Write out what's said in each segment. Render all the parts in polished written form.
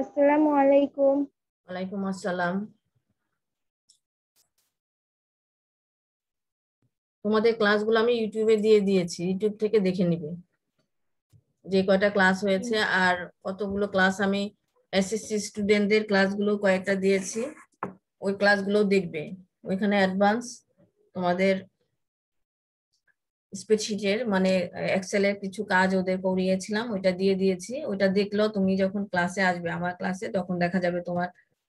আসসালামু আলাইকুম। ওয়ালাইকুম আসসালাম। তোমাদের ক্লাসগুলো আমি ইউটিউবে দিয়ে দিয়েছি, ইউটিউব থেকে দেখে নিবে যে কয়টা ক্লাস হয়েছে। আর কতগুলো ক্লাস আমি এসএসসি স্টুডেন্টদের ক্লাসগুলো কয়েকটা দিয়েছি, ওই ক্লাসগুলো দেখবে। ওইখানে অ্যাডভান্স তোমাদের স্প্রেডশিটের মানে এক্সেলের কিছু কাজ ওদের করিয়েছিলাম, ওইটা দিয়ে দিয়েছি। ওইটা দেখলেও তুমি যখন ক্লাসে আসবে আমার ক্লাসে, তখন দেখা যাবে তোমার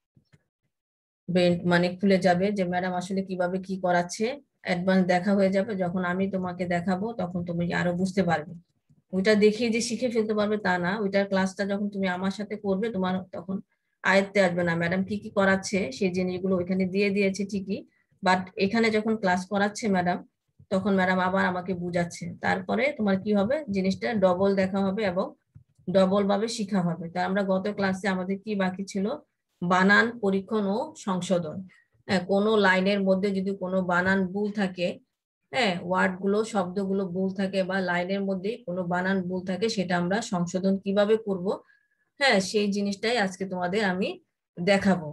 ব্রেন মানে খুলে যাবে যে ম্যাডাম আসলে কিভাবে কি করাচ্ছে। অ্যাডভান্স দেখা হয়ে যাবে, যখন আমি তোমাকে দেখাবো তখন তুমি আরো বুঝতে পারবে। ওইটা দেখিয়ে যে শিখে ফেলতে পারবে তা না, ওইটার ক্লাসটা যখন তুমি আমার সাথে করবে তোমার তখন আয়ত্তে আসবে না ম্যাডাম কি কি করাচ্ছে। সেই জিনিসগুলো ওইখানে দিয়ে দিয়েছে ঠিকই, বাট এখানে যখন ক্লাস করাচ্ছে ম্যাডাম, তখন ম্যাডাম আবার আমাকে বুঝাচ্ছে, তারপরে তোমার কি হবে, জিনিসটা ডবল দেখা হবে এবং ডবল ভাবে শিখা হবে। তা আমরা গত ক্লাসে আমাদের কি বাকি ছিল, বানান পরীক্ষণ ও সংশোধন। হ্যাঁ, কোনো লাইনের মধ্যে যদি কোনো বানান ভুল থাকে, হ্যাঁ ওয়ার্ড গুলো শব্দগুলো ভুল থাকে বা লাইনের মধ্যে কোনো বানান ভুল থাকে, সেটা আমরা সংশোধন কিভাবে করব, হ্যাঁ সেই জিনিসটাই আজকে তোমাদের আমি দেখাবো।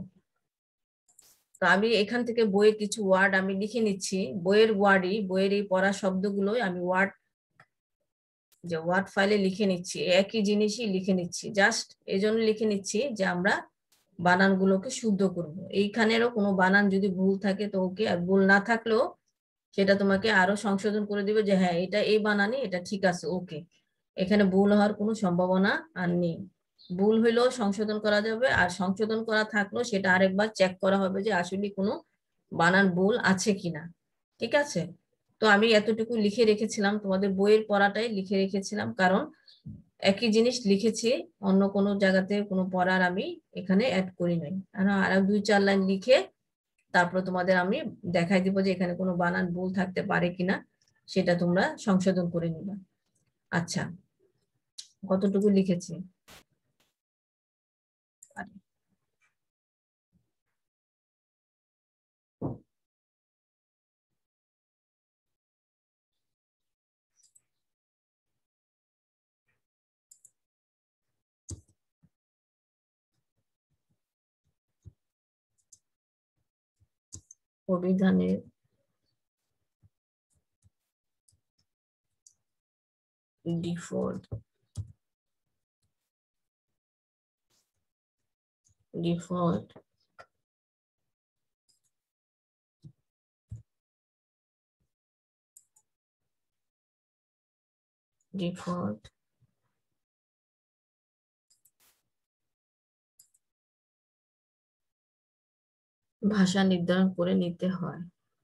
তো আমি এখান থেকে বইয়ের কিছু ওয়ার্ড আমি লিখে নিচ্ছি, বইয়ের ওয়ার্ডই, বইয়ের এই পড়া শব্দগুলোই আমি ওয়ার্ড ফাইলে লিখে নিচ্ছি, একই জিনিসই লিখে নিচ্ছি। জাস্ট এই জন্য লিখে নিচ্ছি যে আমরা বানানগুলোকে শুদ্ধ করব। এইখানেরও কোনো বানান যদি ভুল থাকে তো ওকে, আর ভুল না থাকলেও সেটা তোমাকে আরো সংশোধন করে দিবে যে হ্যাঁ এটা এই বানানই, এটা ঠিক আছে, ওকে। এখানে ভুল হওয়ার কোনো সম্ভাবনা আর নেই। ভুল হইলেও সংশোধন করা যাবে, আর সংশোধন করা থাকলেও সেটা আরেকবার চেক করা হবে যে আসলে কোনো বানান ভুল আছে কিনা। ঠিক আছে, তো আমি এতটুকু লিখে রেখেছিলাম, তোমাদের বইয়ের পড়াটাই লিখে রেখেছিলাম, কারণ একই জিনিস লিখেছি, অন্য কোনো জায়গাতে কোনো পড়ার আমি এখানে অ্যাড করি নাই। আর 2-4 লাইন লিখে তারপর তোমাদের আমি দেখাই দিব যে এখানে কোনো বানান ভুল থাকতে পারে কিনা, সেটা তোমরা সংশোধন করে নিবা। আচ্ছা, কতটুকু লিখেছি অভিধানের ডিফল্ট ডিফল্ট ডিফল্ট ভাষা নির্ধারণ করে নিতে হয়।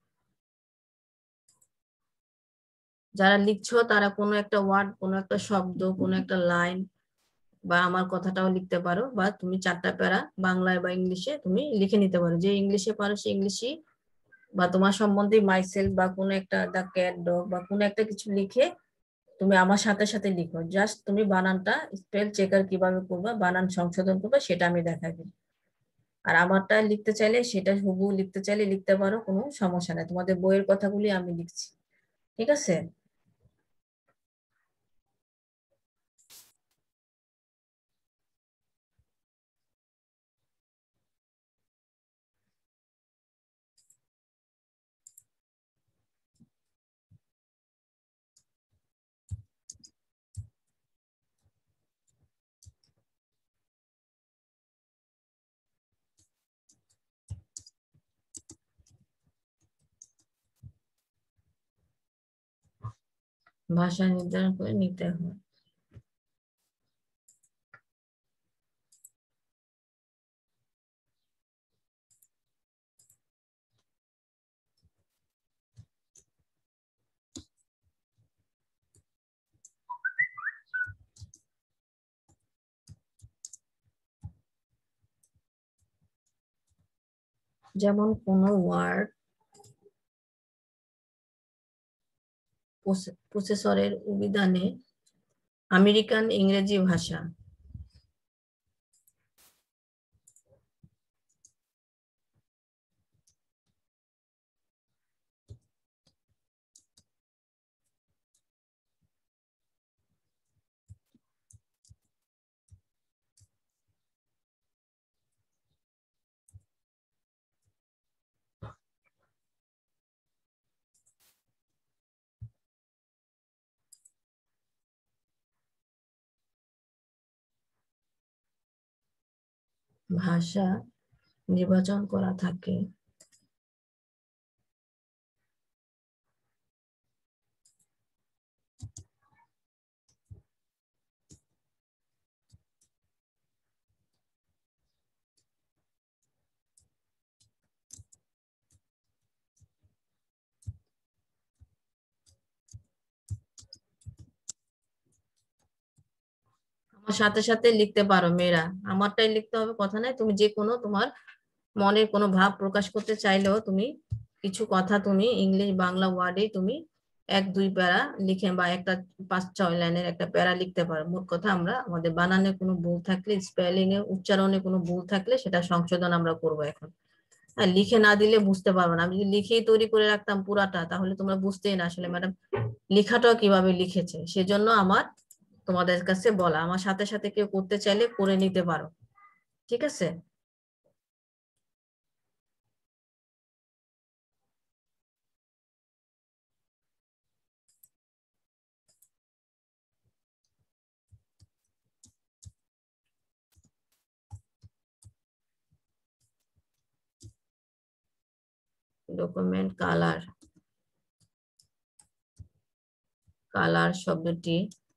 যারা লিখছো তারা কোনো একটা ওয়ার্ড, কোনো একটা শব্দ, কোনো একটা লাইন বা আমার কথাটাও লিখতে পারো, বা তুমি 4টা প্যারা বাংলায় বা ইংলিশে তুমি লিখে নিতে পারো, যে ইংলিশে পারো সে ইংলিশই, বা তোমার সম্বন্ধে মাইসেলফ বা কোনো একটা দ্য ক্যাট ডগ বা কোনো একটা কিছু লিখে তুমি আমার সাথে সাথে লিখো। জাস্ট তুমি বানানটা স্পেল চেকার কিভাবে করবা, বানান সংশোধন করবা, সেটা আমি দেখাই দিই। আর আমারটা লিখতে চাইলে, সেটা হুবহু লিখতে চাইলে লিখতে পারো, কোনো সমস্যা নেই। তোমাদের বইয়ের কথাগুলি আমি লিখছি, ঠিক আছে। ভাষা নির্ধারণ করে নিতে হয়। যেমন কোন ওয়ার্ড প্রসেসরের অভিধানে আমেরিকান ইংরেজি ভাষা, ভাষা নির্বাচন করা থাকে আমার সাথে সাথে লিখতে পারো মেয়েরা, আমারটাই লিখতে হবে কথা নাই, তুমি যে কোনো তোমার মনের কোনো ভাব প্রকাশ করতে চাইলেও তুমি কিছু কথা তুমি ইংলিশ বাংলা ওয়ার্ডে তুমি এক দুই প্যারা লিখে বা একটা 5-6 লাইনের একটা প্যারা লিখতে পারো। মোট কথা আমরা আমাদের বানানে কোনো ভুল থাকলে, স্পেলিং এ উচ্চারণে কোনো ভুল থাকলে সেটা সংশোধন আমরা করবো এখন। হ্যাঁ, লিখে না দিলে বুঝতে পারবো না। আমি যদি লিখেই তৈরি করে রাখতাম পুরাটা, তাহলে তোমরা বুঝতেই না আসলে ম্যাডাম লেখাটাও কিভাবে লিখেছে। সেজন্য আমার তোমাদের কাছে বলা, আমার সাথে সাথে কেউ করতে চাইলে করে নিতে পারো, ঠিক আছে? ডকুমেন্ট কালার, কালার শব্দটি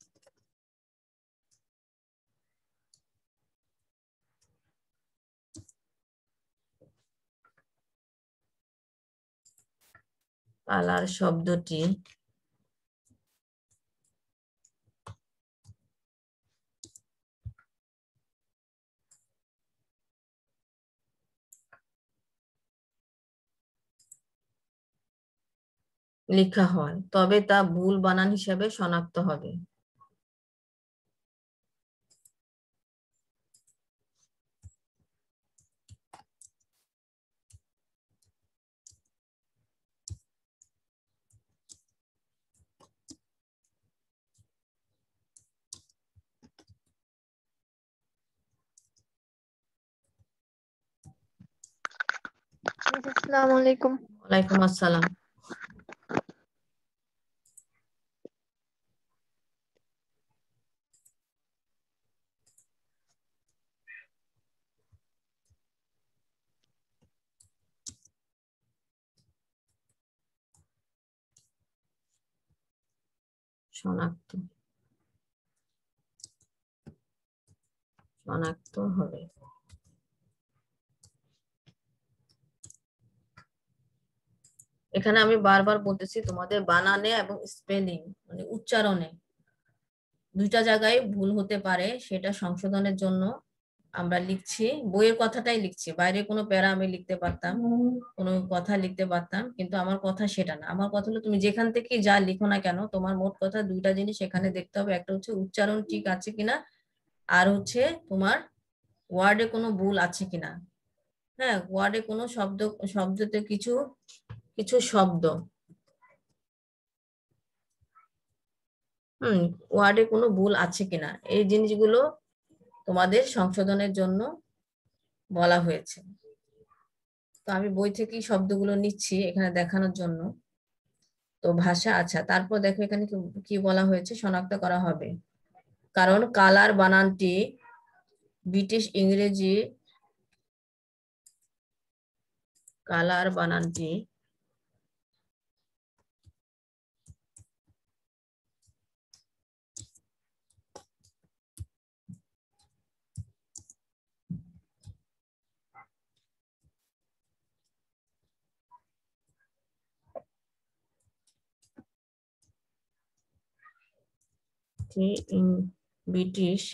কালার শব্দটি লেখা হয় তবে তা ভুল বানান হিসাবে শনাক্ত হবে। আসসালামু আলাইকুম। ওয়ালাইকুম আসসালাম। শনাক্ত, শনাক্ত হবে। এখানে আমি বারবার বলতেছি তোমাদের বানানে এবং স্পেলিং মানে উচ্চারণে দুইটা জায়গায় ভুল হতে পারে, সেটা সংশোধনের জন্য আমরা লিখছি, বইয়ের কথাটাই লিখছি, বাইরে কোনো প্যারা আমি লিখতে পারতাম, কোনো কথা লিখতে পারতাম, কিন্তু আমার কথা সেটা না। আমার কথা হলো তুমি যেখান থেকে যা লিখো না কেন, তোমার মোট কথা দুইটা জিনিস এখানে দেখতে হবে, একটা হচ্ছে উচ্চারণ ঠিক আছে কিনা, আর হচ্ছে তোমার ওয়ার্ডে কোনো ভুল আছে কিনা। হ্যাঁ, ওয়ার্ডে কোনো শব্দতে কিছু কিছু শব্দ, ওয়ার্ডে কোনো ভুল আছে কিনা, এই জিনিসগুলো তোমাদের সংশোধনের জন্য বলা হয়েছে। তো আমি বই থেকেই শব্দগুলো নিচ্ছি এখানে দেখানোর জন্য। তো ভাষা, আচ্ছা তারপর দেখো এখানে কি কি বলা হয়েছে, শনাক্ত করা হবে। কারণ কালার বানানটি ব্রিটিশ ইংরেজি, কালার বানানটি ব্রিটিশ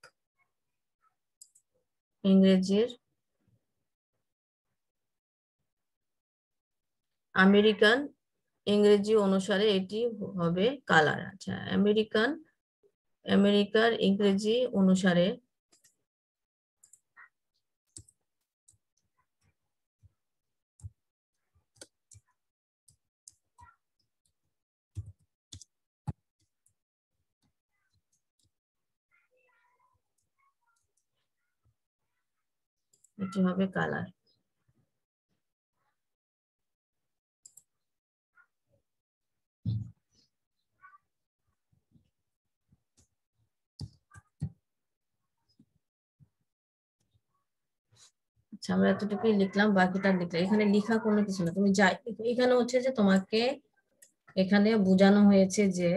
ইংরেজির আমেরিকান ইংরেজি অনুসারে এটি হবে কালার। আচ্ছা, আমেরিকার ইংরেজি অনুসারে এটি হবে কালার। আচ্ছা, আমরা এতটুকুই লিখলাম, বাকিটা লিখলাম। এখানে লিখা কোনো কিছু না, তুমি যাই এখানে হচ্ছে যে তোমাকে এখানে বোঝানো হয়েছে যে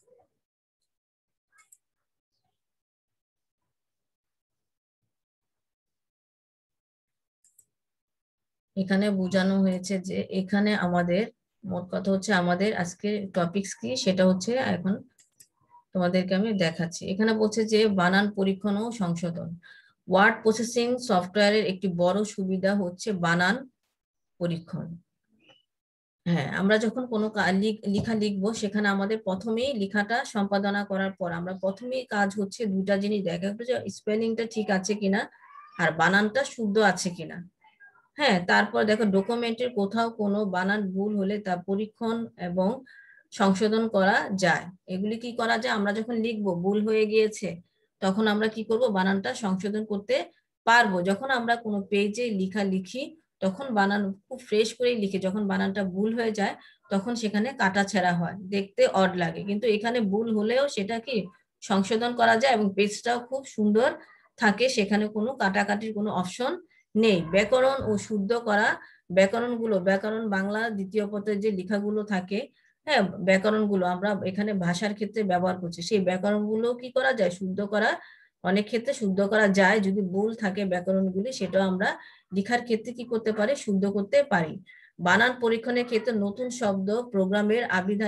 এখানে বোঝানো হয়েছে যে এখানে আমাদের মোট কথা হচ্ছে আমাদের আজকে টপিকস কি সেটা হচ্ছে এখন তোমাদেরকে আমি দেখাচ্ছি। এখানে বলছে যে বানান পরীক্ষণ ও সংশোধন। ওয়ার্ড প্রসেসিং সফটওয়্যারের একটি বড় সুবিধা হচ্ছে বানান পরীক্ষণ। হ্যাঁ, আমরা যখন কোনো লেখা লিখবো সেখানে আমাদের প্রথমেই লেখাটা সম্পাদনা করার পর আমরা প্রথমেই কাজ হচ্ছে দুটা জিনিস দেখা, যে স্পেলিংটা ঠিক আছে কিনা আর বানানটা শুদ্ধ আছে কিনা। হ্যাঁ, তারপর দেখো ডকুমেন্টের কোথাও কোনো বানান ভুল হলে তা পরীক্ষণ এবং সংশোধন করা যায়। এগুলি কি করা যায়, আমরা যখন লিখবো ভুল হয়ে গিয়েছে তখন আমরা কি করব, বানানটা সংশোধন করতে পারবো। যখন আমরা কোনো পেজে লেখা লিখি তখন বানান খুব ফ্রেশ করে লিখি, যখন বানানটা ভুল হয়ে যায় তখন সেখানে কাটাছেঁড়া হয়, দেখতে অড লাগে। কিন্তু এখানে ভুল হলেও সেটা কি সংশোধন করা যায় এবং পেজটাও খুব সুন্দর থাকে, সেখানে কোনো কাটাকাটির কোনো অপশন নেই। ব্যাকরণ ও শুদ্ধ করা, ব্যাকরণ বাংলা দ্বিতীয় পত্রের যে লেখাগুলো থাকে, হ্যাঁ ব্যাকরণগুলো আমরা এখানে ভাষার ক্ষেত্রে ব্যবহার করছি, সেই ব্যাকরণগুলো কি করা যায়, শুদ্ধ করা, অনেক ক্ষেত্রে শুদ্ধ করা যায়। যদি ভুল থাকে ব্যাকরণগুলি সেটাও আমরা লেখার ক্ষেত্রে কি করতে পারি, শুদ্ধ করতে পারি। বানান পরীক্ষণের ক্ষেত্রে নতুন শব্দ প্রোগ্রামের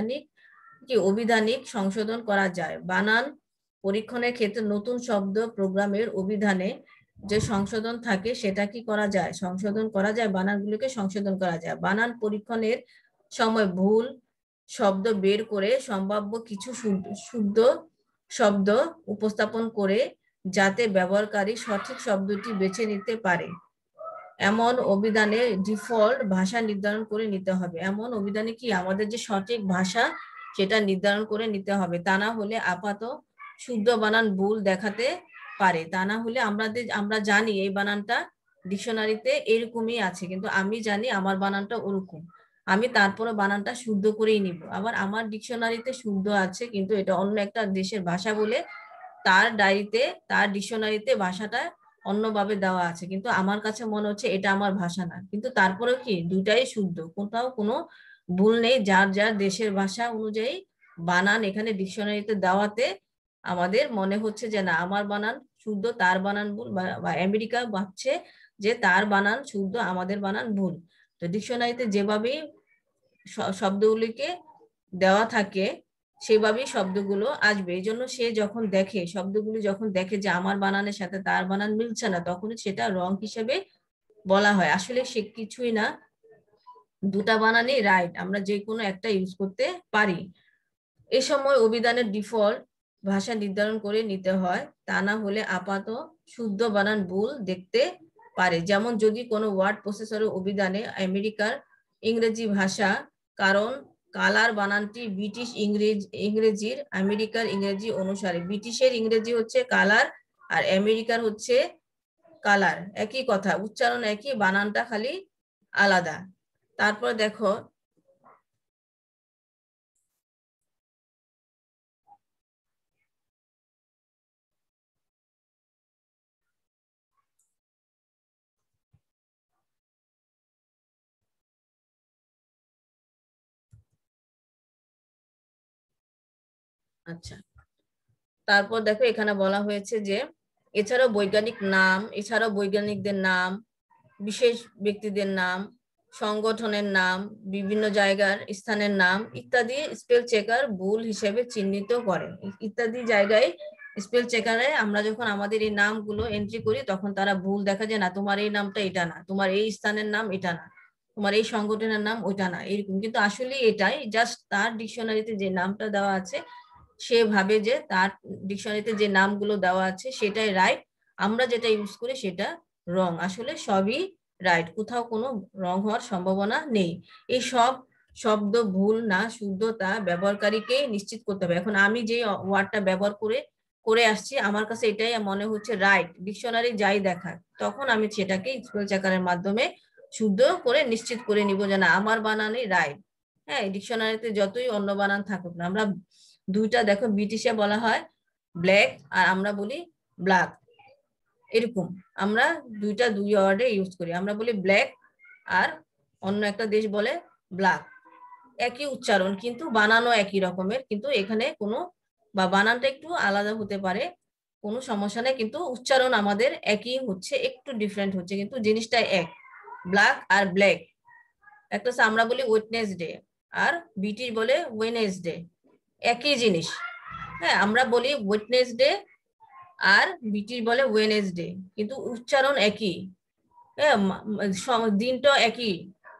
অভিধানিক সংশোধন করা যায়। বানান পরীক্ষণের ক্ষেত্রে নতুন শব্দ প্রোগ্রামের অভিধানে যে সংশোধন থাকে সেটা কি করা যায়, সংশোধন করা যায়, বানানগুলোকে সংশোধন করা যায়। বানান পরীক্ষণের সময় ভুল শব্দ বের করে সম্ভাব্য কিছু শুদ্ধ শব্দ উপস্থাপন করে যাতে ব্যবহারকারী সঠিক শব্দটি বেছে নিতে পারে এমন অভিধানে ডিফল্ট ভাষা নির্ধারণ করে নিতে হবে। এমন অভিধানে কি আমাদের যে সঠিক ভাষা সেটা নির্ধারণ করে নিতে হবে, তা না হলে আপাত শুদ্ধ বানান ভুল দেখাতে পারে। তা না হলে আমরা জানি এই বানানটা ডিকশনারিতে এরকমই আছে, কিন্তু আমি জানি আমার বানানটা ওরকম, আমি তারপরে বানানটা শুদ্ধ করেই নিব। আবার আমার ডিকশনারিতে শুদ্ধ আছে কিন্তু এটা অন্য একটা দেশের ভাষা বলে তার ডিকশনারিতে ভাষাটা অন্যভাবে দেওয়া আছে, কিন্তু আমার কাছে মনে হচ্ছে এটা আমার ভাষা না, কিন্তু তারপরেও কি দুটাই শুদ্ধ, কোথাও কোনো ভুল নেই। যার যার দেশের ভাষা অনুযায়ী বানান এখানে ডিকশনারিতে দেওয়াতে আমাদের মনে হচ্ছে যে না আমার বানান শুদ্ধ তার বানান ভুল, বা আমেরিকা ভাবছে যে তার বানান শুদ্ধ আমাদের বানান ভুল। তো ডিকশনারিতে যেভাবেই শব্দগুলিকে দেওয়া থাকে সেভাবেই শব্দগুলো আসবে। এই জন্য সে যখন দেখে শব্দগুলি যখন দেখে যে আমার বানানের সাথে তার বানান মিলছে না, তখন সেটা রং হিসেবে বলা হয়। আসলে সে কিছুই না, দুটা বানানই রাইট, আমরা যে কোনো একটা ইউজ করতে পারি। এই সময় অভিধানের ডিফল্ট ভাষা নির্ধারণ করে নিতে হয়, তা না হলে আপাত শুদ্ধ বানান ভুল দেখতে পারে। যেমন যদি কোনো ওয়ার্ড প্রসেসরের অভিধানে আমেরিকার ইংরেজি ভাষা, কারণ কালার বানানটি ব্রিটিশ ইংরেজির আমেরিকার ইংরেজি অনুসারে, ব্রিটিশের ইংরেজি হচ্ছে কালার আর আমেরিকার হচ্ছে কালার, একই কথা, উচ্চারণ একই, বানানটা খালি আলাদা। তারপর দেখো আচ্ছা, তারপর দেখো এখানে বলা হয়েছে যে এছাড়াও বৈজ্ঞানিকদের নাম, বিশেষ ব্যক্তিদের নাম, সংগঠনের নাম, বিভিন্ন জায়গার স্থানের নাম ইত্যাদি স্পেল চেকার ভুল হিসেবে চিহ্নিত করে। ইত্যাদি জায়গায় স্পেল চেকারে আমরা যখন আমাদের এই নামগুলো এন্ট্রি করি তখন তারা ভুল দেখা যায়, না তোমার এই নামটা এটা না, তোমার এই স্থানের নাম এটা না, তোমার এই সংগঠনের নাম ওইটা না, এরকম। কিন্তু আসলে এটাই জাস্ট তার ডিকশনারিতে যে নামটা দেওয়া আছে সে ভাবে যে তার ডিকশনারিতে যে নামগুলো দেওয়া আছে সেটাই রাইট, আমরা যেটা ইউজ করি সেটা রং। আসলে সবই রাইট, কোথাও কোনো রং হওয়ার সম্ভাবনা নেই। এই সব শব্দ ভুল না শুদ্ধতা ব্যবহারকারীকে নিশ্চিত করতে হবে। এখন আমি যে ওয়ার্ডটা ব্যবহার করে আসছি আমার কাছে এটাই মনে হচ্ছে রাইট, ডিকশনারি যাই দেখায়, তখন আমি সেটাকে স্পেল চেকারের মাধ্যমে শুদ্ধ করে নিশ্চিত করে নিব যে না আমার বানানই রাইট। হ্যাঁ, ডিকশনারিতে যতই অন্য বানান থাকুক না, আমরা দুইটা দেখো ব্রিটিশে বলা হয় ব্ল্যাক আর আমরা বলি ব্ল্যাক, এরকম আমরা দুইটা দুই ওয়ার্ডে ইউজ করি। আমরা বলি ব্ল্যাক আর অন্য একটা দেশ বলে ব্ল্যাক, একই উচ্চারণ কিন্তু বানানো একই রকমের, কিন্তু এখানে কোনো বা বানানটা একটু আলাদা হতে পারে, কোনো সমস্যা নেই, কিন্তু উচ্চারণ আমাদের একই হচ্ছে, একটু ডিফারেন্ট হচ্ছে কিন্তু জিনিসটা এক, ব্ল্যাক আর ব্ল্যাক। একটা আমরা বলি ওয়েডনেসডে আর ব্রিটিশ বলে ওয়েনেসডে, একই জিনিস। হ্যাঁ, আমরা বলি ওয়েডনেসডে আর ব্রিটিশ বলে ওয়েনেসডে, কিন্তু উচ্চারণ একই। হ্যাঁ, দিনটা একই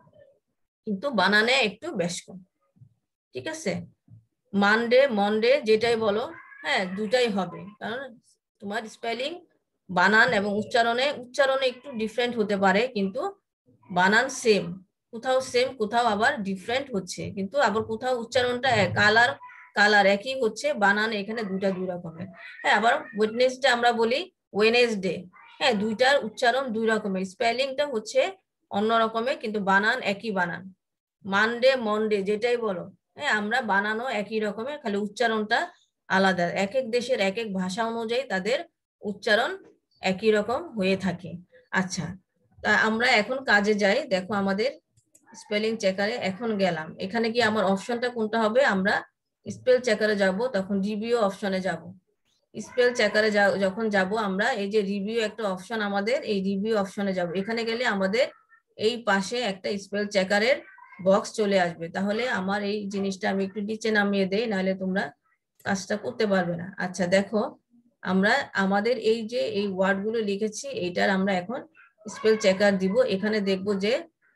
কিন্তু বানানে একটু বেশ কম। ঠিক আছে, মানডে মনডে যেটাই বলো, হ্যাঁ দুটাই হবে, কারণ তোমার স্পেলিং বানান এবং উচ্চারণে একটু ডিফারেন্ট হতে পারে, কিন্তু বানান সেম, কোথাও সেম কোথাও আবার ডিফারেন্ট হচ্ছে, কিন্তু আবার কোথাও উচ্চারণটা কালার কালার একই হচ্ছে, বানান এখানে দুটা দুই রকমের। হ্যাঁ, আবার ওয়েডনেসডে আমরা বলি ওয়েনেসডে, হ্যাঁ দুইটার উচ্চারণ দুই রকমের, স্পেলিংটা হচ্ছে অন্য রকমের কিন্তু বানান একই বানান। মানডে মনডে যেটাই বলো, হ্যাঁ আমরা বানানো একই রকমের, খালি উচ্চারণটা আলাদা, এক এক দেশের এক এক ভাষা অনুযায়ী তাদের উচ্চারণ একই রকম হয়ে থাকে। আচ্ছা, তা আমরা এখন কাজে যাই। দেখো আমাদের স্পেলিং চেকারে এখন গেলাম, এখানে কি আমার অপশনটা কোনটা হবে, আমরা স্পেল চেকারে যাব, তখন রিভিউ অপশনে যাব। স্পেল চেকারে যখন যাব আমরা, এই যে রিভিউ একটা অপশন, আমাদের এই রিভিউ অপশনে যাব, এখানে গেলে আমাদের এই পাশে একটা স্পেল চেকারের বক্স চলে আসবে। তাহলে আমার এই জিনিসটা আমি একটু নিচে নামিয়ে দেই, নাহলে তোমরা কাজটা করতে পারবে না। আচ্ছা দেখো, আমরা আমাদের এই যে এই ওয়ার্ডগুলো লিখেছি এইটার আমরা এখন স্পেল চেকার দিব। এখানে দেখবো যে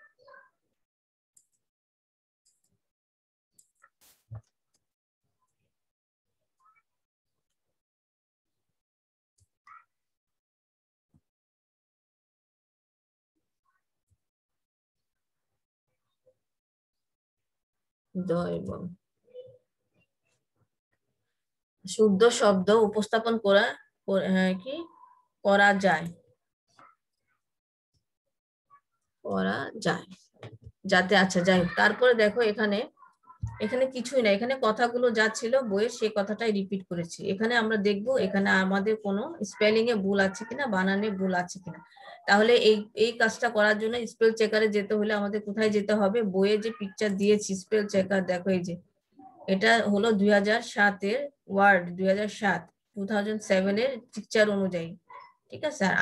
শুদ্ধ শব্দ উপস্থাপন কি করা যায়, করা যায় যাতে, আচ্ছা যাই হোক। তারপরে দেখো এখানে এখানে কিছুই না, এখানে কথাগুলো যা ছিল বইয়ের সেই কথাটাই রিপিট করেছি। এখানে আমরা দেখব এখানে আমাদের কোনো স্পেলিং এ ভুল আছে কিনা, বানানে ভুল আছে কিনা। তাহলে এই কাজটা করার জন্য স্পেল চেকারে যেতে হলে আমাদের কোথায় যেতে হবে, বইয়ে যে পিকচার দিয়েছি স্পেল চেকার, দেখো এই যে এটা হলো 2007-এর ওয়ার্ড, 2007 এর পিকচার অনুযায়ী। ঠিক আছে, আর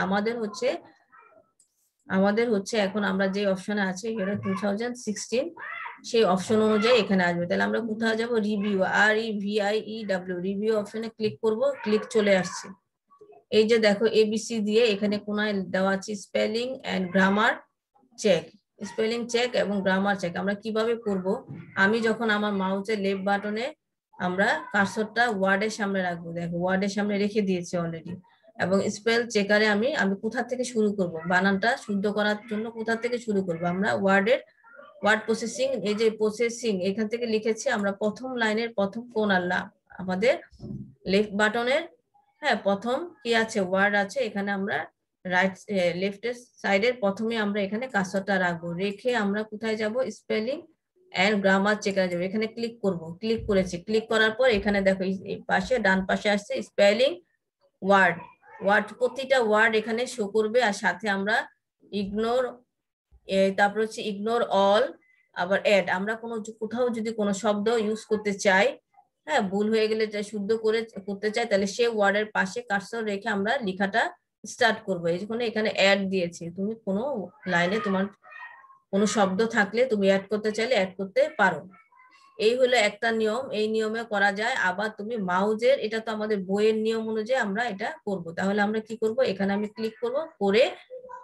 আমাদের হচ্ছে এখন আমরা যে অপশনে আছে এটা 2016, সেই অপশন অনুযায়ী এখানে আসবে। তাহলে আমরা কোথায় যাব, রিভিউ, REVIEW, রিভিউ অপশনে ক্লিক করব, ক্লিক চলে আসছে। এই যে দেখো ABC দিয়ে এখানে কোনায় দেওয়া আছে spelling and grammar check, spelling check এবং গ্রামার চেক আমরা কিভাবে করব। আমি যখন আমার মাউসের লেফট বাটনে আমরা কার্সরটা ওয়ার্ডের সামনে রাখবো, দেখো ওয়ার্ডের সামনে রেখে দিয়েছি অলরেডি, এবং স্পেল চেকারে আমি কোথা থেকে শুরু করব, বানানটা শুদ্ধ করার জন্য কোথা থেকে শুরু করব, আমরা ওয়ার্ড প্রসেসিং, এই যে প্রসেসিং এখান থেকে লিখেছি আমরা প্রথম লাইনের প্রথম কোন আল্লাহ আমাদের লেফট বাটনের, হ্যাঁ প্রথম কি আছে ওয়ার্ড আছে, এখানে আমরা রাইট লেফটের সাইডের প্রথমে আমরা এখানে কার্সরটা রাখবো, রেখে আমরা কোথায় যাব, স্পেলিং এন্ড গ্রামার চেকারে যাবো, এখানে ক্লিক করব, ক্লিক করেছি, ক্লিক করার পর এখানে দেখো এই পাশে ডান পাশে আসছে স্পেলিং ওয়ার্ড প্রতিটা ওয়ার্ড এখানে শো করবে, আর সাথে আমরা ইগনোর, তারপর হচ্ছে ইগনোর অল, আবার এড, আমরা কোথাও যদি কোনো শব্দ ইউজ করতে চাই, হ্যাঁ ভুল হয়ে গেলে শুদ্ধ করতে চাই, তাহলে সে ওয়ার্ডের পাশে কার্সর রেখে আমরা লেখাটা স্টার্ট করবো। এই জন্য এখানে অ্যাড দিয়েছি, তুমি কোনো লাইনে তোমার কোনো শব্দ থাকলে তুমি অ্যাড করতে চাইলে অ্যাড করতে পারো। এই হলো একটা নিয়ম, এই নিয়মে করা যায়। আবার তুমি মাউজের, এটা তো আমাদের বইয়ের নিয়ম অনুযায়ী আমরা এটা করব। তাহলে আমরা কি করব, এখানে আমি ক্লিক করব, করে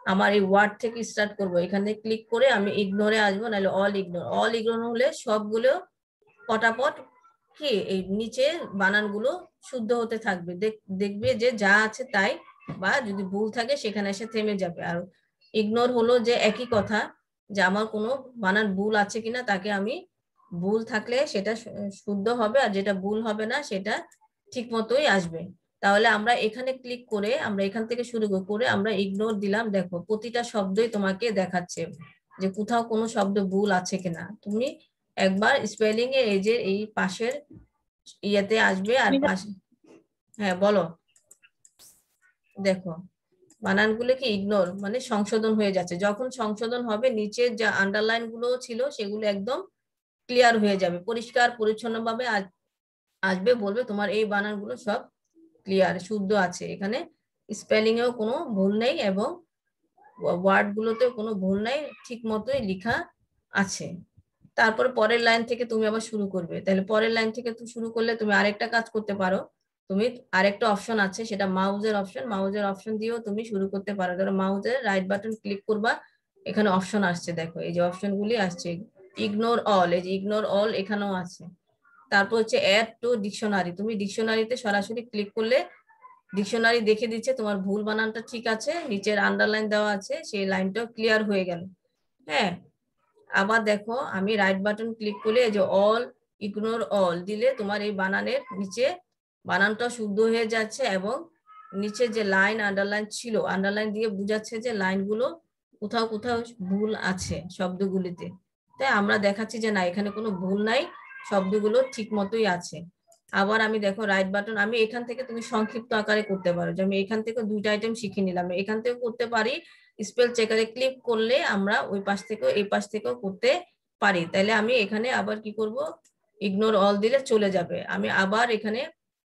আমার এই ওয়ার্ড থেকে স্টার্ট করব, এখানে ক্লিক করে আমি ইগনোরে আসবো, নাহলে অল ইগনোর হলে সবগুলো পটাপট কি এই নিচে বানানগুলো শুদ্ধ হতে থাকবে, দেখবে যে যা আছে তাই, বা যদি ভুল থাকে সেখানে এসে থেমে যাবে। আর ইগনোর হলো যে একই কথা, যে আমার কোনো বানান ভুল আছে কিনা, তাকে আমি ভুল থাকলে সেটা শুদ্ধ হবে, আর যেটা ভুল হবে না সেটা ঠিক মতোই আসবে। তাহলে আমরা এখানে ক্লিক করে আমরা এখান থেকে শুরু করে আমরা ইগনোর দিলাম, দেখো প্রতিটা শব্দই তোমাকে দেখাচ্ছে যে কোথাও কোনো শব্দ ভুল আছে কিনা। তুমি একবার স্পেলিং এ এই যে এই পাশের ইয়েতে আসবে, আর পাশে, হ্যাঁ বলো, দেখো বানানগুলো কি ইগনোর মানে সংশোধন হয়ে যাচ্ছে, যখন সংশোধন হবে নিচের যা আন্ডারলাইন গুলো ছিল সেগুলো একদম ক্লিয়ার হয়ে যাবে, পরিষ্কার পরিচ্ছন্ন ভাবে আসবে, বলবে তোমার এই বানানগুলো সব ক্লিয়ার শুদ্ধ আছে, এখানে স্পেলিং এও কোনো ভুল নেই এবং ওয়ার্ড গুলোতেও কোনো ভুল নেই, ঠিক মতোই লেখা আছে। তারপর পরের লাইন থেকে তুমি আবার শুরু করবে। তাহলে পরের লাইন থেকে তুমি শুরু করলে তুমি আরেকটা কাজ করতে পারো, তুমি আরেকটা অপশন আছে সেটা মাউজের অপশন দিয়েও তুমি শুরু করতে পারো। ধরো মাউজের রাইট বাটন ক্লিক করবা, এখানে অপশন আসছে, দেখো এই যে অপশনগুলি আসছে, ইগনোর অল, এই যে ইগনোর অল এখানেও আছে। তারপর হচ্ছে অ্যাড টু ডিকশনারি, তুমি ডিকশনারিতে সরাসরি ক্লিক করলে ডিকশনারি দেখে দিচ্ছে তোমার ভুল বানানটা ঠিক আছে, নিচের আন্ডারলাইন দেওয়া আছে, সেই লাইনটাও ক্লিয়ার হয়ে গেল। হ্যাঁ, আবার দেখো আমি রাইট বাটন ক্লিক করলে যে অল ইগনোর অল দিলে তোমার এই বানানের নিচে বানানটা শুদ্ধ হয়ে যাচ্ছে, এবং নিচে যে লাইন আন্ডারলাইন ছিল, আন্ডারলাইন দিয়ে বুঝাচ্ছে যে লাইনগুলো কোথাও কোথাও ভুল আছে শব্দগুলিতে। তাই আমরা দেখাচ্ছি যে না, এখানে কোনো ভুল নাই, শব্দগুলো ঠিক মতোই আছে। আবার আমি দেখো রাইট বাটন, আমি এখান থেকে তুমি সংক্ষিপ্ত আকারে করতে পারো, যে আমি এখান থেকে দুইটা আইটেম শিখে নিলাম, এখান থেকে করতে পারি, স্পেল চেকারে ক্লিক করলে আমরা ওই পাশ থেকেও এই পাশ থেকেও করতে পারি। তাহলে আমি এখানে আবার কি করব, ইগনোর অল দিলে চলে যাবে। আমি আবার এখানে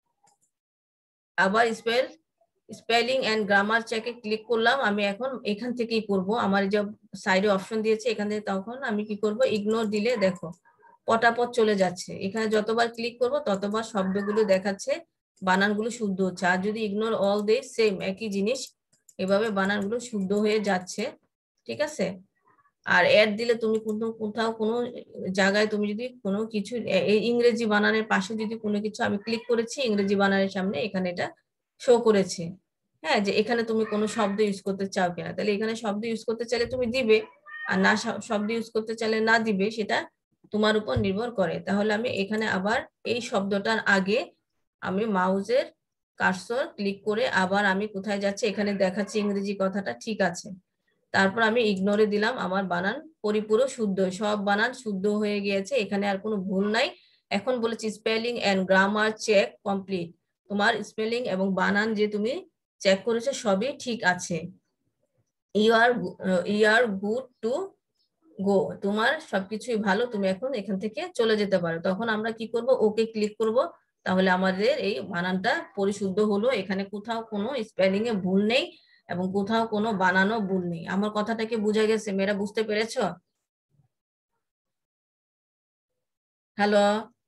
আবার স্পেলিং এন্ড গ্রামার চেকে ক্লিক করলাম, আমি এখন এখান থেকেই করব, আমার যে সাইডে অপশন দিয়েছে এখান থেকে, তখন আমি কি করব, ইগনোর দিলে দেখো পটাপট চলে যাচ্ছে, এখানে যতবার ক্লিক করব ততবার শব্দগুলো দেখাচ্ছে, বানানগুলো শুদ্ধ হচ্ছে। আর যদি ইগনোর অল দেই সেম একই জিনিস, এভাবে বানানগুলো শুদ্ধ হয়ে যাচ্ছে, ঠিক আছে। আর অ্যাড দিলে তুমি কোথাও কোনো জায়গায় তুমি যদি কোনো কিছু এই ইংরেজি বানানের পাশে যদি কোনো কিছু আমি ক্লিক করেছি ইংরেজি বানানের সামনে, এখানে এটা শো করেছে, হ্যাঁ, যে এখানে তুমি কোনো শব্দ ইউজ করতে চাও কিনা, তাহলে এখানে শব্দ ইউজ করতে চাইলে তুমি দিবে, আর না শব্দ ইউজ করতে চাইলে না দিবে, সেটা তোমার উপর নির্ভর করে। তাহলে আমি এখানে আবার এই শব্দটার আগে আমি মাউসের কার্সর ক্লিক করে আবার আমি কোথায় যাচ্ছে, এখানে দেখাচ্ছি ইংরেজি কথাটা ঠিক আছে, তারপর আমি ইগনোরে দিলাম, আমার বানান পরিপূর্ণ শুদ্ধ, সব বানান শুদ্ধ হয়ে গিয়েছে, এখানে আর কোনো ভুল নাই। এখন বলেছি spelling and grammar check complete, তোমার স্পেলিং এবং বানান যে তুমি চেক করেছো সবই ঠিক আছে, you are good to go, তোমার সবকিছুই ভালো, তুমি এখন এখান থেকে চলে যেতে পারো। তখন আমরা কি করব, ওকে ক্লিক করব, তাহলে আমাদের এই বানানটা পরিশুদ্ধ হলো, এখানে কোথাও কোনো স্পেলিং এ ভুল নেই এবং কোথাও কোনো বানানো ভুল নেই। আমার কথাটা কি বুঝা গেছে, মেয়েরা বুঝতে পেরেছো? হ্যালো,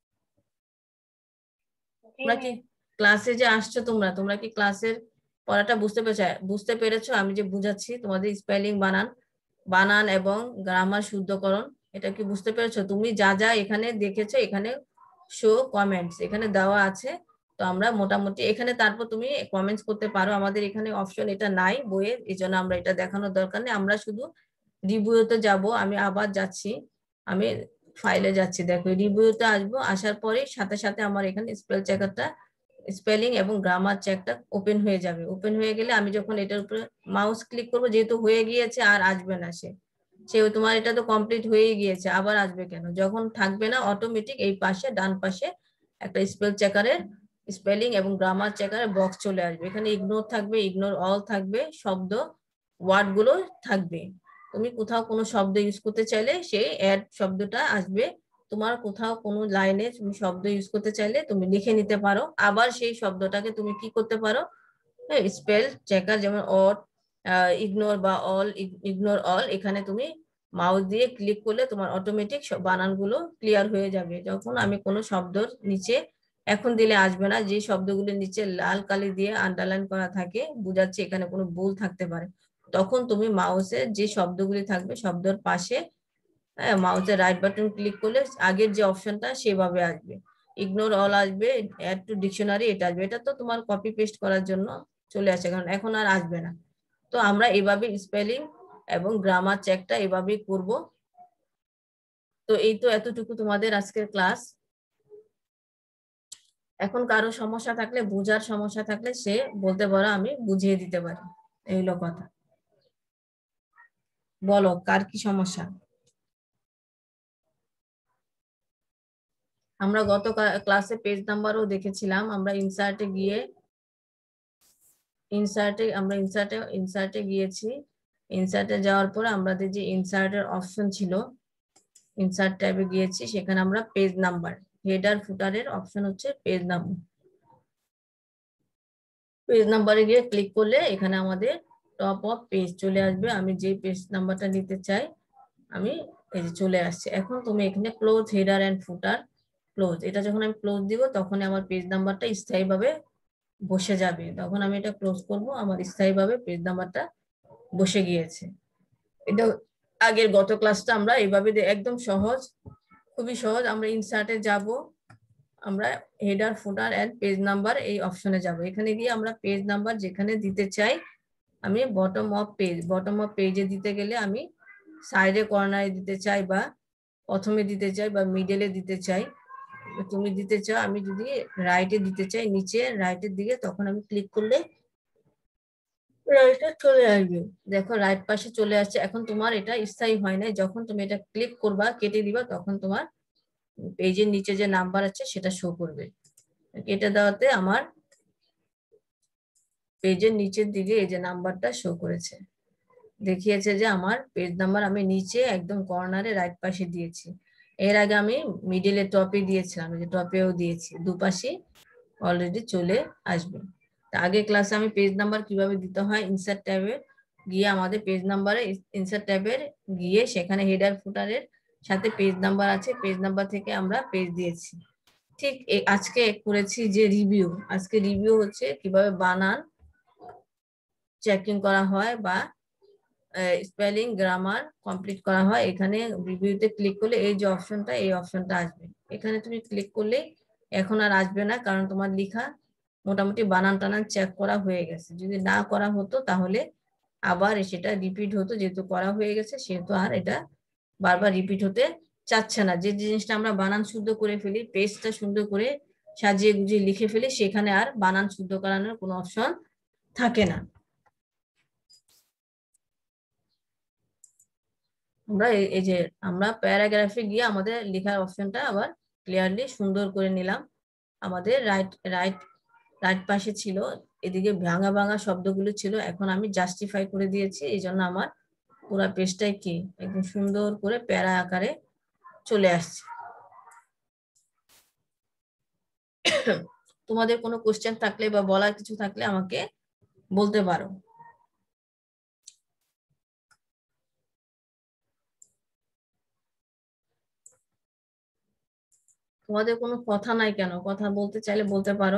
তোমরা কি ক্লাসে যে আসছো, তোমরা তোমরা কি ক্লাসের পড়াটা বুঝতে পেরেছো? আমি যে বুঝাচ্ছি তোমাদের স্পেলিং বানান এবং গ্রামার শুদ্ধকরণ, এটা কি বুঝতে পেরেছো? তুমি যা যা এখানে দেখেছো, এখানে শো কমেন্টস এখানে দেওয়া আছে, তো আমরা মোটামুটি এখানে, তারপর তুমি কমেন্টস করতে পারো, আমাদের এখানে অপশন এটা নাই বইয়ের, এই জন্য আমরা এটা দেখানোর দরকার নেই, আমরা শুধু রিভিউতে যাব। আমি আবার যাচ্ছি, আমি ফাইলে যাচ্ছি, দেখো রিভিউতে আসবো, আসার পরে সাথে সাথে আমার এখানে স্পেল চেকারটা, স্পেলিং এবং গ্রামার চেকটা ওপেন হয়ে যাবে। ওপেন হয়ে গেলে আমি যখন এটার উপরে মাউস ক্লিক করবো, যেহেতু হয়ে গিয়েছে আর আসবে না, তোমার এটা তো কমপ্লিট হয়ে গিয়েছে, আবার আসবে কেন, যখন থাকবে না অটোমেটিক এই পাশে ডান পাশে একটা স্পেল চেকারের স্পেলিং এবং গ্রামার চেকারের বক্স চলে আসবে, এখানে ইগনোর থাকবে, ইগনোর অল থাকবে, শব্দ ওয়ার্ড গুলো থাকবে। তুমি কোথাও কোনো শব্দ ইউজ করতে চাইলে সেই অ্যাড শব্দটা আসবে, তোমার কোথাও কোনো লাইনে তুমি শব্দ ইউজ করতে চাইলে তুমি লিখে নিতে পারো, আবার সেই শব্দটাকে তুমি কি করতে পারো, স্পেল চেকার যেমন অর ইগনোর বা ইগনোর অল, এখানে তুমি মাউস দিয়ে ক্লিক করলে তোমার অটোমেটিক বানানগুলো ক্লিয়ার হয়ে যাবে। যখন আমি কোনো শব্দর নিচে এখন দিলে আসবে না, যে শব্দগুলোর নিচে লাল কালি দিয়ে আন্ডারলাইন করা থাকে, বোঝাচ্ছে এখানে কোনো ভুল থাকতে পারে, তখন তুমি মাউসের যে শব্দগুলি থাকবে শব্দের পাশে মাউসের রাইট বাটন ক্লিক করলে আগের যে অপশনটা সেভাবে আসবে, ইগনোর অল আসবে, অ্যাড টু ডিকশনারি এটা আসবে। এটা তো তোমার কপি পেস্ট করার জন্য চলে আসে, কারণ এখন আর আসবে না। তো আমরা এভাবে স্পেলিং এবং গ্রামার চেকটা এভাবেই করব। তো এই তো এতটুকু তোমাদের আজকের ক্লাস। এখন কারো সমস্যা থাকলে, বোঝার সমস্যা থাকলে সে বলতে পারো, আমি বুঝিয়ে দিতে পারি। এই হলো কথা। বলো কার কি সমস্যা। আমরা গত ক্লাসে পেজ নাম্বারও দেখেছিলাম। আমরা ইনসার্টে গিয়ে ইনসার্টে গিয়েছি। ইনসার্টে যাওয়ার পর আমাদের যে ইনসার্টের অপশন ছিল, ইনসার্ট ট্যাবে গিয়েছি, সেখানে আমরা পেজ নাম্বার, হেডার ফুটারের অপশন হচ্ছে পেজ নাম্বার। পেজ নাম্বারে গিয়ে ক্লিক করলে এখানে আমাদের টপ অফ পেজ চলে আসবে। আমি যে পেজ নাম্বারটা নিতে চাই আমি এই যে চলে আসছে। এখন তুমি এখানে close header and footer, close, এটা যখন আমি ক্লোজ দিব তখন আমার পেজ নাম্বারটা স্থায়ীভাবে বসে যাবে। তখন আমি এটা ক্লোজ করব, আমার স্থায়ীভাবে পেজ নাম্বারটা বসে গিয়েছে। এটা আগের গত ক্লাসটা আমরা এইভাবে একদম সহজ, খুবই সহজ। আমরা ইনসার্টে যাব, আমরা header footer and page number এই অপশনে যাব। এখানে গিয়ে আমরা পেজ নাম্বার যেখানে দিতে চাই, আমি বটম অফ পেজে দিতে গেলে আমি সাইডে কর্নারে দিতে চাই, বা প্রথমে দিতে চাই, বা মিডলে দিতে চাই। তুমি দিতে চাও, আমি যদি রাইটে দিতে চাই, নিচে রাইটের দিকে, তখন আমি ক্লিক করলে রাইটে চলে আসবে। দেখো রাইট পাশে চলে আসছে। এখন তোমার এটা স্থায়ী হয় নাই, যখন তুমি এটা ক্লিক করবা, কেটে দিবা, তখন তোমার পেজের নিচে যে নাম্বার আছে সেটা শো করবে। কেটে দেওয়াতে আমার পেজের নিচের দিকে এই যে নাম্বারটা শো করেছে, দেখিয়েছে যে আমার পেজ নাম্বার আমি নিচে একদম কর্নারে রাইট পাশে দিয়েছি। এর আগে আমি মিডিলে টপে দিয়েছিলাম, যে টপেও দিয়েছি, দুপাশে অলরেডি চলে আসবে। আগে ক্লাসে আমি পেজ নাম্বার কিভাবে দিতে হয়, ইনসার্ট ট্যাবে গিয়ে, আমাদের পেজ নাম্বারে ইনসার্ট ট্যাবের গিয়ে সেখানে হেডার ফুটারের সাথে পেজ নাম্বার আছে, পেজ নাম্বার থেকে আমরা পেজ দিয়েছি। ঠিক আজকে করেছি যে রিভিউ, আজকে রিভিউ হচ্ছে কিভাবে বানান চেকিং করা হয় বা স্পেলিং গ্রামার কমপ্লিট করা হয়। এখানে রিভিউতে ক্লিক করলে এই যে অপশনটা, এই অপশনটা আসবে। এখানে তুমি ক্লিক করলে এখন আর আসবে না, কারণ তোমার লেখা মোটামুটি বানান টানান চেক করা হয়ে গেছে। যদি না করা হতো তাহলে আবার সেটা রিপিট হতো, যেহেতু করা হয়ে গেছে সেহেতু আর এটা বারবার রিপিট হতে চাচ্ছে না। যে জিনিসটা আমরা বানান শুদ্ধ করে ফেলি, পেজটা সুন্দর করে সাজিয়ে গুজিয়ে লিখে ফেলি, সেখানে আর বানান শুদ্ধ করানোর কোনো অপশন থাকে না। আমরা এই যে আমরা প্যারাগ্রাফে গিয়ে আমাদের লেখার অপশনটা আবার ক্লিয়ারলি সুন্দর করে নিলাম। আমাদের রাইট রাইট রাইট পাশে ছিল, এদিকে ভাঙা ভাঙা শব্দগুলো ছিল, এখন আমি জাস্টিফাই করে দিয়েছি। এই জন্য আমার পুরো পেজটাই কি একদম সুন্দর করে প্যারা আকারে চলে আসছে। তোমাদের কোনো কোশ্চেন থাকলে বা বলার কিছু থাকলে আমাকে বলতে পারো। তোমাদের কোনো কথা নাই কেন? কথা বলতে চাইলে বলতে পারো।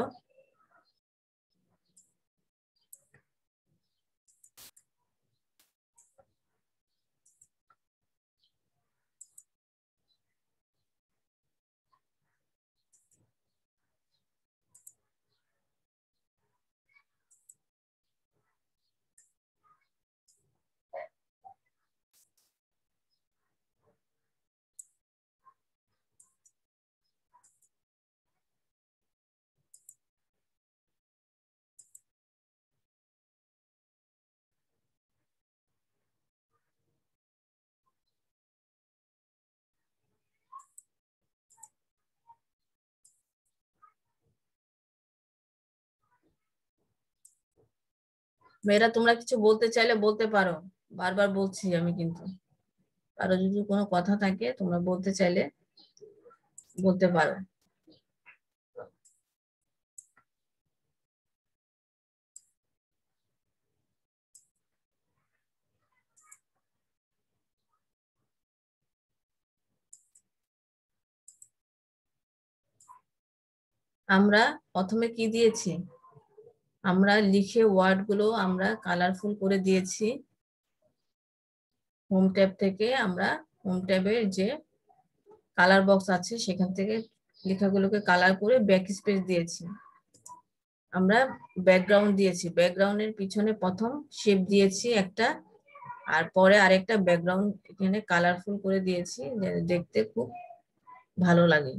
মেয়েরা তোমরা কিছু বলতে চাইলে বলতে পারো, বারবার বলছি আমি কিন্তু। কারো যদি কোনো কথা থাকে তোমরা বলতে চাইলে বলতে পারো। আমরা প্রথমে কি দিয়েছি, আমরা লিখে ওয়ার্ড গুলো আমরা কালারফুল করে দিয়েছি। হোম ট্যাব থেকে আমরা হোম ট্যাবের যে কালার বক্স আছে সেখান থেকে লেখাগুলোকে কালার করে ব্যাক স্পেস দিয়েছি। আমরা ব্যাকগ্রাউন্ড দিয়েছি, ব্যাকগ্রাউন্ডের পিছনে প্রথম শেপ দিয়েছি একটা, আর পরে আরেকটা ব্যাকগ্রাউন্ড এখানে কালারফুল করে দিয়েছি, দেখতে খুব ভালো লাগে।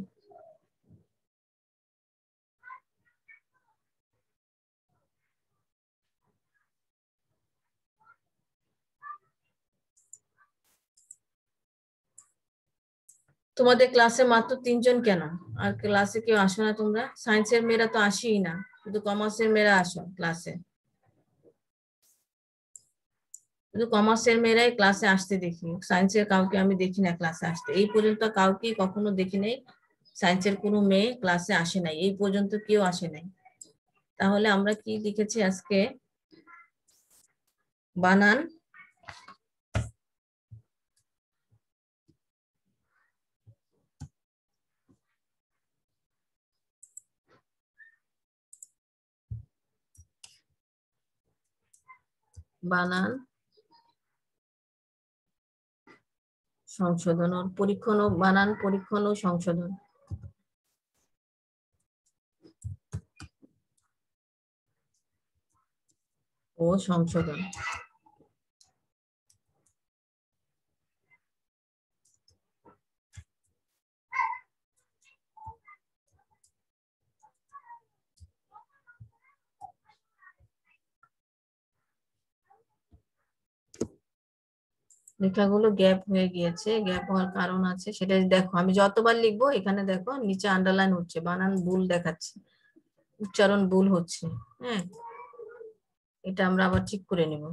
তোমাদের ক্লাসে মাত্র 3 জন কেন? আর ক্লাসে কেউ আসো না তোমরা? সায়েন্সের মেয়েরা তো আসেই না, শুধু কমার্সের মেয়েরা আসো ক্লাসে। শুধু কমার্সের মেয়েরাই ক্লাসে আসতে দেখি, সায়েন্সের কাউকে আমি দেখি না ক্লাসে আসতে। এই পর্যন্ত কাউকে কখনো দেখি নাই সায়েন্সের কোনো মেয়ে ক্লাসে আসে নাই, এই পর্যন্ত কেউ আসে নাই। তাহলে আমরা কি লিখেছি আজকে? বানান বানান সংশোধন ও পরীক্ষণ ও বানান পরীক্ষণ ও সংশোধন। ও সংশোধন। লেখাগুলো গ্যাপ হয়ে গিয়েছে, গ্যাপ হওয়ার কারণ আছে, সেটা দেখো। আমি যতবার লিখবো এখানে দেখো নিচে আন্ডারলাইন হচ্ছে, বানান ভুল দেখাচ্ছে, উচ্চারণ ভুল হচ্ছে। হ্যাঁ, এটা আমরা আবার ঠিক করে নিব।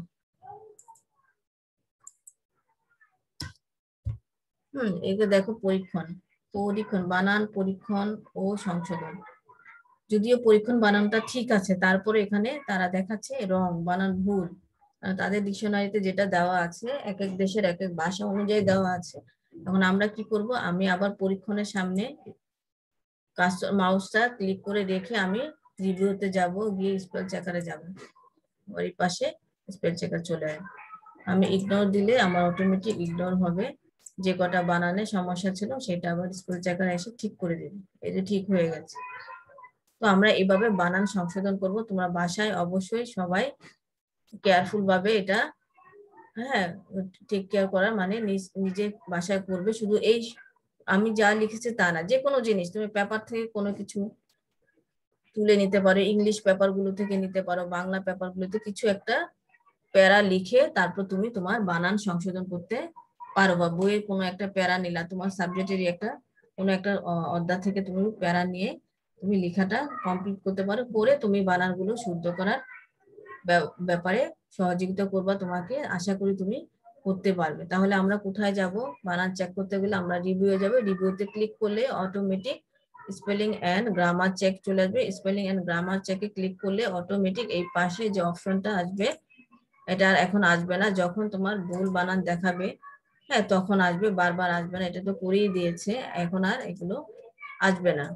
এটা দেখো পরীক্ষণ, পরীক্ষণ বানান পরীক্ষণ ও সংশোধন। যদিও পরীক্ষণ বানানটা ঠিক আছে, তারপরে এখানে তারা দেখাচ্ছে রং বানান ভুল। তাদের ডিকশনারিতে যেটা দেওয়া আছে, এক এক দেশের এক এক ভাষা অনুযায়ী দেওয়া আছে। এখন আমরা কি করব, আমি আবার পরীক্ষণের সামনে মাউসটা ক্লিক করে রেখে আমি রিভিউতে যাব, গিয়ে স্পেল চেকারে যাব, ওই পাশে স্পেল চেকার চলে আসবে। আমি ইগনোর দিলে আমার অটোমেটিক ইগনোর হবে, যে কটা বানানে সমস্যা ছিল সেটা আবার স্পেল চেকার এসে ঠিক করে দেবে। এই যে ঠিক হয়ে গেছে। তো আমরা এভাবে বানান সংশোধন করব। তোমরা বাসায় অবশ্যই সবাই কেয়ারফুল ভাবে এটা, হ্যাঁ, টেক কেয়ার করা মানে নিজে বাসায় করবে। শুধু এই আমি যা লিখেছি তা না, যে কোনো জিনিস তুমি পেপার থেকে কোনো কিছু তুলে নিতে পারো, ইংলিশ পেপার গুলো থেকে নিতে পারো, বাংলা পেপার গুলোতে কিছু একটা প্যারা লিখে তারপর তুমি তোমার বানান সংশোধন করতে পারো। বা বইয়ের কোনো একটা প্যারা নিলা, তোমার সাবজেক্টেরই একটা কোনো একটা অধ্যায় থেকে তুমি প্যারা নিয়ে তুমি লেখাটা কমপ্লিট করতে পারো, করে তুমি বানানগুলো শুদ্ধ করার ব্যাপারে সহযোগিতা করবা তোমাকে। আশা করি তুমি করতে পারবে। তাহলে আমরা কোথায় যাব? বানান চেক করতে গেলে আমরা রিভিউ যাবে, রিভিউতে ক্লিক করলে automatic spelling and grammar check চলে আসবে। স্পেলিং এন্ড গ্রামার চেকে ক্লিক করলে অটোমেটিক এই পাশে যে অপশনটা আসবে, এটা এখন আসবে না, যখন তোমার ভুল বানান দেখাবে, হ্যাঁ, তখন আসবে, বারবার আসবে না। এটা তো করেই দিয়েছে, এখন আর এগুলো আসবে না।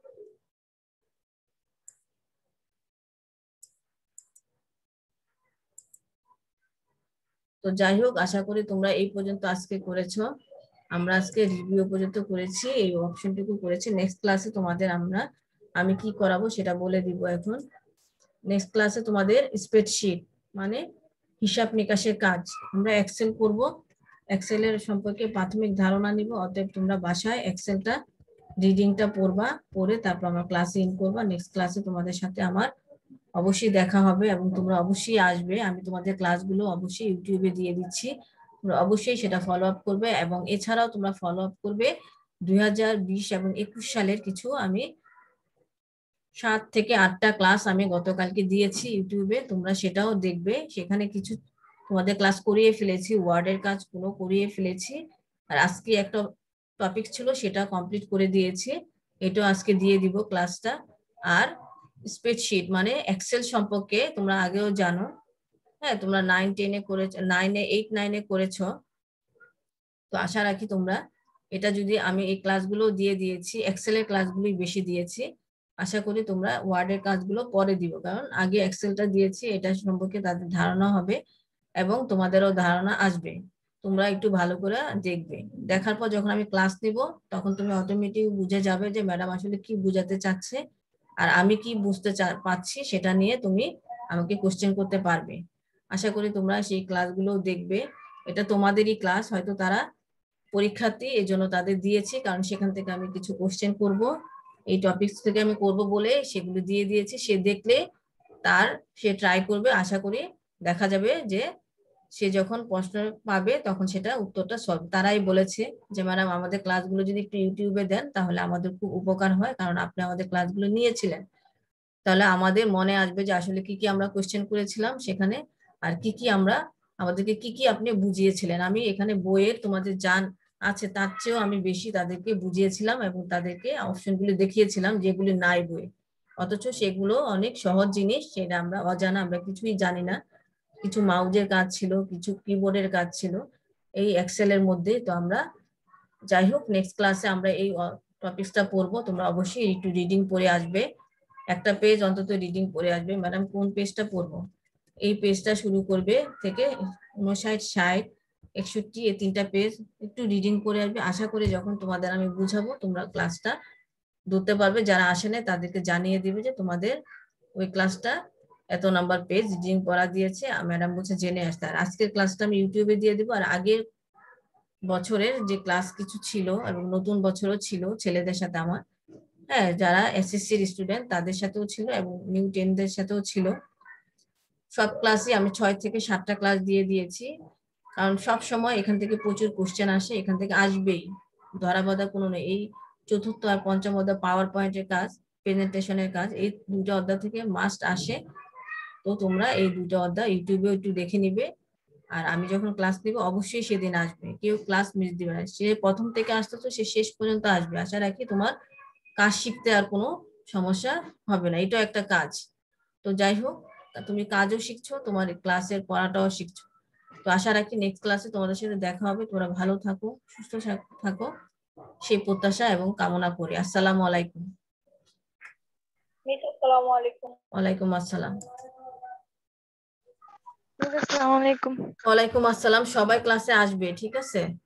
তো যাই হোক, আশা করি তোমরা এই পর্যন্ত আজকে করেছো। আমরা আজকে রিভিউ পর্যন্ত করেছি, এই অপশনটুকু করেছি। নেক্সট ক্লাসে তোমাদের আমি কি করাবো সেটা বলে দিব এখন। নেক্সট ক্লাসে তোমাদের স্প্রেডশিট মানে হিসাব নিকাশের কাজ, আমরা এক্সেল করব। এক্সেলের সম্পর্কে প্রাথমিক ধারণা নিব। অতএব তোমরা বাসায় এক্সেলটা রিডিংটা পড়বা, পড়ে তারপর আমরা ক্লাসে ইন করবা। নেক্সট ক্লাসে তোমাদের সাথে আমার অবশ্যই দেখা হবে এবং তোমরা অবশ্যই আসবে। আমি তোমাদের ক্লাসগুলো অবশ্যই ইউটিউবে দিয়ে দিচ্ছি, তোমরা অবশ্যই সেটা ফলো আপ করবে। এবং এছাড়াও তোমরা ফলো আপ করবে 2020 এবং 21 সালের কিছু আমি 7 থেকে 8টা ক্লাস আমি গতকালকে দিয়েছি ইউটিউবে, তোমরা সেটাও দেখবে। সেখানে কিছু তোমাদের ক্লাস করিয়ে ফেলেছি, ওয়ার্ডের কাজগুলো করিয়ে ফেলেছি। আর আজকে একটা টপিক ছিল সেটা কমপ্লিট করে দিয়েছি, এটাও আজকে দিয়ে দিব ক্লাসটা। আর স্প্রেডশিট মানে এক্সেল সম্পর্কে তোমরা আগেও জানো, হ্যাঁ, তোমরা 9-10-এ করেছো, 8-9-এ করেছো। তো আশা রাখি তোমরা এটা, যদি আমি এই ক্লাসগুলো দিয়ে দিয়েছি, এক্সেলের ক্লাসগুলোই বেশি দিয়েছি, আশা করি তোমরা ওয়ার্ডের কাজগুলো পরে দিও, কারণ আগে এক্সেলটা দিয়েছি, এটা সম্পর্কে তাদের ধারণা হবে এবং তোমাদেরও ধারণা আসবে। তোমরা একটু ভালো করে দেখবে। দেখার পর যখন আমি ক্লাস নিব তখন তুমি অটোমেটিক বুঝে যাবে যে ম্যাডাম আসলে কি বোঝাতে চাচ্ছে আর আমি কি বুঝতে পারছি, সেটা নিয়ে তুমি আমাকে কোশ্চেন করতে পারবে। আশা করি তোমরা সেই ক্লাসগুলো দেখবে। এটা তোমাদেরই ক্লাস, হয়তো তারা পরীক্ষার্থী এই জন্য তাদের দিয়েছি, কারণ সেখান থেকে আমি কিছু কোশ্চেন করব, এই টপিকস থেকে আমি করব বলে সেগুলো দিয়ে দিয়েছি। সে দেখলে সে ট্রাই করবে, আশা করি দেখা যাবে যে সে যখন প্রশ্ন পাবে তখন সেটা উত্তরটা সলভ। তারাই বলেছে যে ম্যাডাম আমাদের ক্লাসগুলো যদি একটু ইউটিউবে দেন তাহলে আমাদের খুব উপকার হয়, কারণ আপনি আমাদের ক্লাসগুলো নিয়েছিলেন। তাহলে আমাদের মনে আসবে যে আসলে কি কি আমরা কোশ্চেন করেছিলাম সেখানে, আর কি কি আমাদেরকে কি কি আপনি বুঝিয়েছিলেন। আমি এখানে বইয়ের তোমাদের জান আছে তার চেয়েও আমি বেশি তাদেরকে বুঝিয়েছিলাম এবং তাদেরকে অপশনগুলো দেখিয়েছিলাম যেগুলি নাই বই, অথচ সেগুলো অনেক সহজ জিনিস, সেটা আমরা অজানা, আমরা কিছুই জানি না। কিছু মাউজের কাজ ছিল, কিছু কিবোর্ডের কাজ ছিল এই এক্সেলের মধ্যে। তো আমরা যাই হোক, নেক্সট ক্লাসে আমরা এই টপিকসটা পড়বো। তোমরা অবশ্যই একটু রিডিং পড়ে আসবে, একটা পেজ অন্তত রিডিং পড়ে আসবে। ম্যাডাম কোন পেজটা পড়বো? এই পেজটা শুরু করবে থেকে 59, 60, 61, এই 3টা পেজ একটু রিডিং করে আসবে। আশা করি যখন তোমাদের আমি বুঝাবো তোমরা ক্লাসটা ধরতে পারবে। যারা আসে না তাদেরকে জানিয়ে দিবে যে তোমাদের ওই ক্লাসটা এত নাম্বার পেজ রিডিং পড়া দিয়েছে, ম্যাডাম বলছে জেনে আসতে। আর আজকের ক্লাসটা আমি ইউটিউবে দিয়ে দিব, আর আগের বছরের যে ক্লাস কিছু ছিল এবং নতুন বছরও ছিল ছেলেদের সাথে আমার, হ্যাঁ, যারা এসএসসির স্টুডেন্ট তাদের সাথেও ছিল এবং নিউ 10দের সাথেও ছিল। সব ক্লাসে আমি 6 থেকে 7টা ক্লাস দিয়ে দিয়েছি, কারণ সব সময় এখান থেকে প্রচুর কোশ্চেন আসে, এখান থেকে আসবেই, ধরা বাঁধা কোনো নেই। এই চতুর্থ আর পঞ্চম অধ্যায় পাওয়ার পয়েন্টের কাজ, প্রেজেন্টেশনের কাজ, এই 2টা অধ্যায় থেকে মাস্ট আসে। তো তোমরা এই 2টা অধ্যায় ইউটিউবে একটু দেখে নিবে, আর আমি যখন ক্লাস নিব অবশ্যই সেদিন আসবে, কেউ ক্লাস মিস দিবে না। সে প্রথম থেকে আসতে তো সে শেষ পর্যন্ত আসবে। আশা রাখি তোমার কাজ শিখতে আর কোনো সমস্যা হবে না, এটা একটা কাজ। তো যাই হোক, তুমি কাজও শিখছো, তোমার ক্লাসের পড়াটাও শিখছো। তো আশা রাখি নেক্সট ক্লাসে তোমাদের সাথে দেখা হবে। তোমরা ভালো থাকো, সুস্থ থাকো, সেই প্রত্যাশা এবং কামনা করি। আসসালামু আলাইকুম। আসসালামু আলাইকুম। ওয়ালাইকুম আসসালাম। আসসালামু আলাইকুম। ওয়ালাইকুম আসসালাম। সবাই ক্লাসে আসবে, ঠিক আছে?